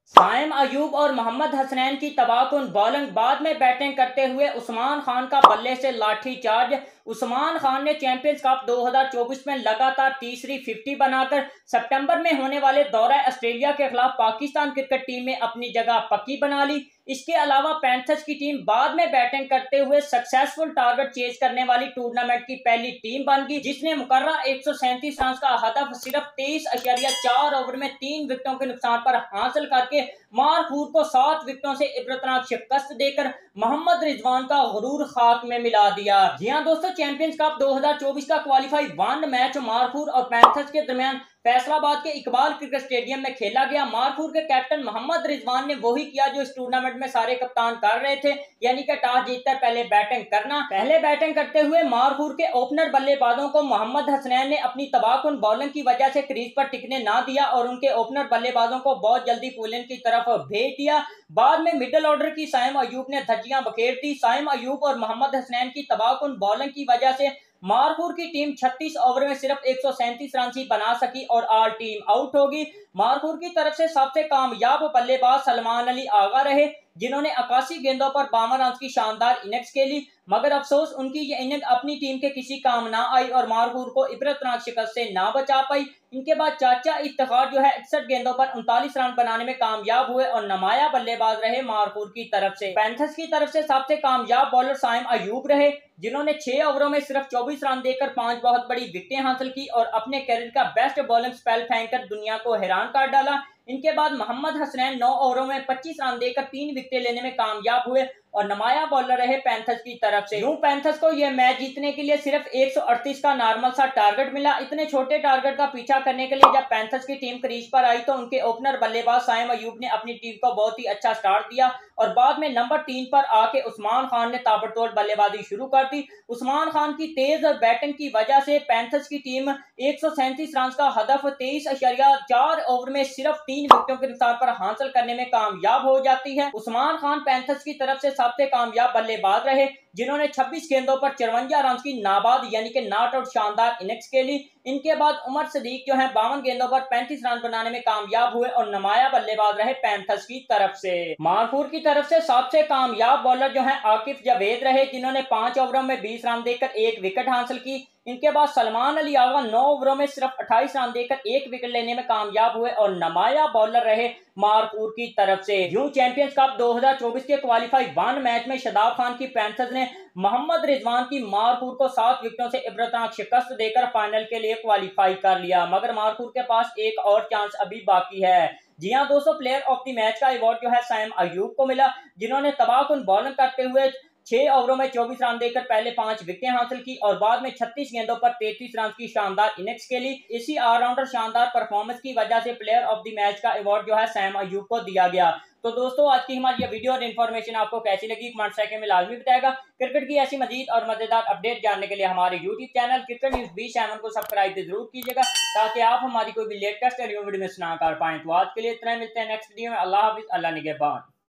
साइम अयूब और मोहम्मद हसनैन की तबाहकुन बॉलिंग, बाद में बैटिंग करते हुए उस्मान खान का बल्ले से लाठीचार्ज। उस्मान खान ने चैंपियंस कप 2024 में लगातार तीसरी 50 बनाकर सितंबर में होने वाले दौरा ऑस्ट्रेलिया के खिलाफ पाकिस्तान क्रिकेट टीम में अपनी जगह पक्की बना ली। इसके अलावा पैंथर्स की टीम बाद में बैटिंग करते हुए सक्सेसफुल टारगेट चेज करने वाली टूर्नामेंट की पहली टीम बन गई, जिसने मुकर्रा 137 रन का हदफ सिर्फ 23.4 ओवर में 3 विकेटों के नुकसान पर हासिल करके मारखूर को 7 विकेटों से इबरतनाक शिकस्त देकर मोहम्मद रिजवान का गुरूर खाक में मिला दिया। जी हां दोस्तों, चैंपियंस कप 2024 का क्वालिफाई 1 मैच मारखूर और पैंथर्स के दरमियान फैसलाबाद के इकबाल क्रिकेट स्टेडियम में खेला गया। मारखूर के कैप्टन मोहम्मद रिजवान ने वही किया जो इस टूर्नामेंट में सारे कप्तान कर रहे थे, यानी कि टॉस जीतकर पहले बैटिंग करना। पहले बैटिंग करते हुए मारखूर के ओपनर बल्लेबाजों को मोहम्मद हसनैन ने अपनी तबाहकुन बॉलिंग की वजह से क्रीज पर टिकने ना दिया और उनके ओपनर बल्लेबाजों को बहुत जल्दी पुलिंग की तरफ भेज दिया। बाद में मिडिल ऑर्डर की साइम अयूब ने धज्जियां बखेर दी। साइम अयूब और मोहम्मद हसनैन की तबाहकुन बॉलिंग की वजह से मारखूर की टीम 36 ओवर में सिर्फ 137 रन ही बना सकी और ऑल टीम आउट होगी। मारखूर की तरफ से सबसे कामयाब बल्लेबाज सलमान अली आगा रहे, जिन्होंने 81 गेंदों पर 52 रन की शानदार इनिंग्स खेली, मगर अफसोस उनकी ये इनिंग अपनी टीम के किसी काम ना आई और मारखूर को इबरतनाक शिकस्त से ना बचा पाई। इनके बाद चाचा iftikhar जो है 61 गेंदों पर 39 रन बनाने में कामयाब हुए और नमाया बल्लेबाज रहे मारखूर की तरफ से। पैंथर्स की तरफ से सबसे कामयाब बॉलर साइम अयूब रहे, जिन्होंने 6 ओवरों में सिर्फ 24 रन देकर 5 बहुत बड़ी विकेटें हासिल की और अपने कैरियर का बेस्ट बॉलिंग स्पेल फेंककर दुनिया को हैरान कर डाला। इनके बाद मोहम्मद हसनैन 9 ओवरों में 25 रन देकर 3 विकेटें लेने में कामयाब हुए और नमाया बॉलर रहे पैंथर्स की तरफ से। यूं पैंथर्स को यह मैच जीतने के लिए सिर्फ 138 का नॉर्मल सा टारगेट मिला। इतने छोटे टारगेट का पीछा करने के लिए जब पैंथर्स की टीम क्रीज पर आई तो उनके ओपनर बल्लेबाज साइम अयूब ने अपनी टीम को बहुत ही अच्छा स्टार्ट दिया और बाद में नंबर 3 पर आके उस्मान खान ने ताबड़तोड़ बल्लेबाजी शुरू कर दी। उस्मान खान की तेज बैटिंग की वजह से पैंथर्स की टीम 137 रन का हदफ 23.4 ओवर में सिर्फ 3 विकेटों के नुकसान पर हासिल करने में कामयाब हो जाती है। उस्मान खान पैंथर्स की तरफ से सबसे कामयाब बल्लेबाज रहे, जिन्होंने 26 गेंदों पर 54 रन की नाबाद यानी कि नॉट आउट शानदार इनिंग्स खेली। इनके बाद उमर सदीक जो है 52 गेंदों पर 35 रन बनाने में कामयाब हुए और नमाया बल्लेबाज रहे पैंथर्स की तरफ से। मारखूर की तरफ से सबसे कामयाब बॉलर जो है आकिफ जावेद रहे, जिन्होंने 5 ओवरों में 20 रन देकर 1 विकेट हासिल की। इनके बाद सलमान अली आगा 9 ओवरों में सिर्फ 28 रन देकर 1 विकेट लेने में कामयाब हुए और नमाया बॉलर रहे मारखूर की तरफ से। यूं चैंपियंस कप 2024 के क्वालिफाई 1 मैच में शादाब खान की पैंथर्स ने मोहम्मद रिजवान की मारखूर को 7 विकेटों से इबरतनाक शिकस्त देकर फाइनल के लिए क्वालिफाई कर लिया, मगर मारखूर के पास एक और चांस अभी बाकी है। जी हां दोस्तों, प्लेयर ऑफ द मैच का अवार्ड जो है साइम अयूब को मिला, जिन्होंने तबाहकुन बॉलिंग करते हुए 6 ओवरों में 24 रन देकर पहले 5 विकेटें हासिल की और बाद में 36 गेंदों पर 33 रन की शानदार इनिंग्स खेली। इसी ऑलराउंडर शानदार परफॉर्मेंस की वजह से प्लेयर ऑफ द मैच का अवार्ड जो है साइम अयूब को दिया गया। तो दोस्तों, आज की हमारी ये वीडियो और इन्फॉर्मेशन आपको कैसी लगी कमेंट सेक्शन में लाजमी बताएगा। क्रिकेट की ऐसी मजीद और मजेदार अपडेट जानने के लिए हमारे YouTube channel cricket news B7 को सब्सक्राइब जरूर कीजिएगा, ताकि आप हमारी कोई भी लेटेस्ट वीडियो मिस ना कर पाएं। तो आज के लिए इतना, मिलते हैं नेक्स्ट वीडियो में। अल्लाह हाफिज, अल्लाह निगहबान।